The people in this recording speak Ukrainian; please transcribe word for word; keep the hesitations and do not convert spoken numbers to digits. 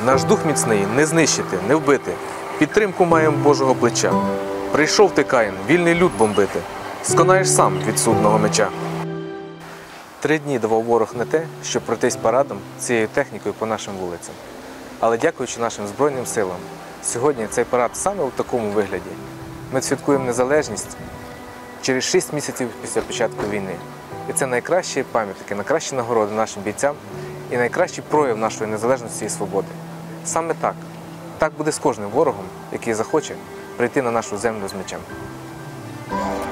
Наш дух міцний не знищити, не вбити. Підтримку маєм Божого плеча. Прийшов ти, Каїн, вільний люд бомбити. Сконаєш сам від судного меча. Три дні давав ворог не те, щоб пройтись парадом цією технікою по нашим вулицям. Але дякуючи нашим Збройним силам, сьогодні цей парад саме у такому вигляді. Ми святкуємо незалежність через шість місяців після початку війни. І це найкращі пам'ятники, найкращі нагороди нашим бійцям і найкращий прояв нашої незалежності і свободи. Саме так. Так буде з кожним ворогом, який захоче прийти на нашу землю з мечем.